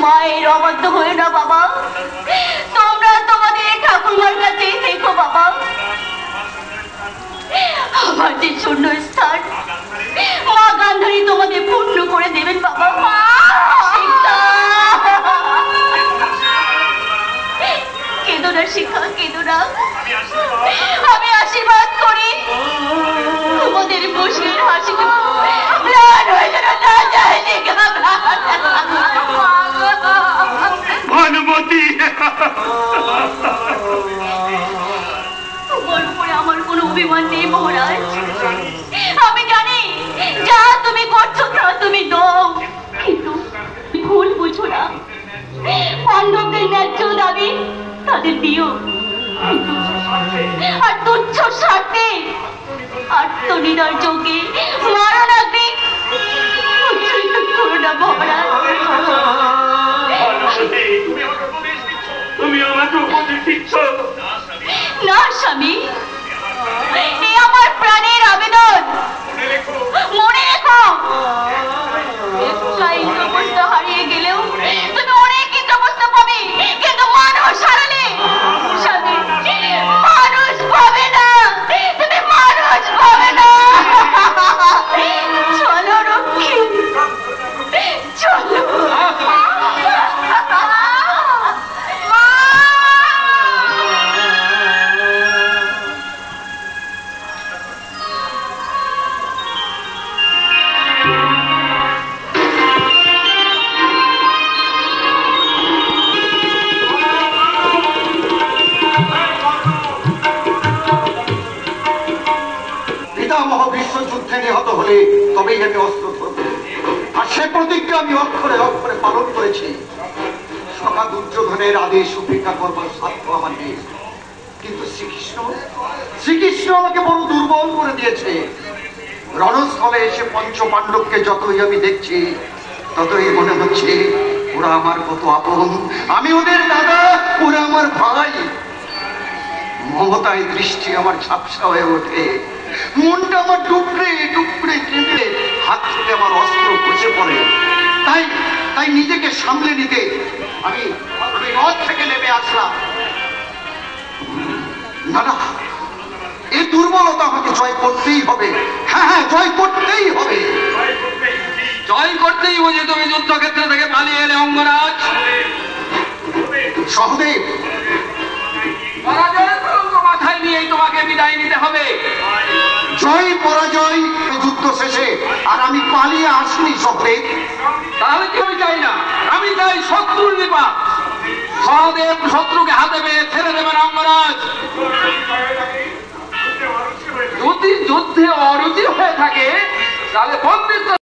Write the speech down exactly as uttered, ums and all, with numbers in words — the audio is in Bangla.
মায়ের অবাধ্য হয়ে না বাবা, তোমরা তোমাদের ঠাকুরমার কাছে দেখো বাবা, আমার যে শূন্য স্থান মা গান্ধারী তোমাদের পূর্ণ করে দেবেন বাবা। কেঁদো না শিখা, কেঁদো না, আমি আশীর্বাদ করি তোমাদের মুখের হাসিটা ম্লান হয়ে যেন না যায়। ভানুমতি, তোমার উপরে আমার কোনো অভিমান নেই মহারাজ, আমি জানি যা তুমি করছো তা তুমি নও, কিন্তু ভুল বুঝো না। পাণ্ডবদের ন্যায্য দাবি তাদের দিও, আর তুচ্ছ স্বার্থে আত্মনির্ভর যোগে মারা লাগবে উচ্ছ্বসিত করো না মহারাজ। তুমি আমাকে উপদেশ দিচ্ছ? না স্বামী, এই আমার প্রাণের আবেদন, মনে রেখো ইন্দ্রপ্রস্থ হারিয়ে গেলেও তুমি অনেক ইন্দ্রপ্রস্থ পাবে, কিন্তু মানুষ হারালে স্বামী মানুষ পাবে না, তুমি মানুষ পাবে না। চলো রক্ষী, চলো। বিশ্বযুদ্ধে নিহত হলে তবেই আমি অস্ত্র ধরব, আর সে প্রতিজ্ঞা আমি অক্ষরে অক্ষরে পালন করেছি। সখা দুর্যোধনের আদেশ উপেক্ষা করবার সাধ্য আমার নেই, কিন্তু শ্রীকৃষ্ণ শ্রীকৃষ্ণ আমাকে বড় দুর্বল করে দিয়েছে। রণস্থলে এসে পঞ্চ পাণ্ডবকে যতই আমি দেখছি ততই মনে হচ্ছে ওরা আমার কত আপন, আমি ওদের দাদা, ওরা আমার ভাই। মমতায় দৃষ্টি আমার ঝাপসা হয়ে ওঠে, মনটা আমার ডুবড়ে ডুবড়ে কেঁদে হাত থেকে আমার অস্ত্র খসে পড়ে। তাই তাই নিজেকে সামলে নিতে আমি আমি রথ থেকে নেমে আসলাম। না না, এই দুর্বলতা আমাকে জয় করতেই হবে। হ্যাঁ হ্যাঁ, জয় করতেই হবে। জয় করতেই বুঝি তুমি যুদ্ধক্ষেত্র থেকে পালিয়ে এলে অঙ্গরাজ? সহদেব, পরাজয়ের কলঙ্ক মাথায় নিয়েই তোমাকে বিদায় নিতে হবে। জয় পরাজয় যুদ্ধ শেষে, আর আমি পালিয়ে আসিনি সহদেব। তাহলে কি আমি চাই না? আমি চাই শত্রুর বিপাক। সহদেব শত্রুকে হাতে পেয়ে ছেড়ে দেবেন অঙ্গরাজ। যদি যুদ্ধে অরুচি হয়ে থাকে তাহলে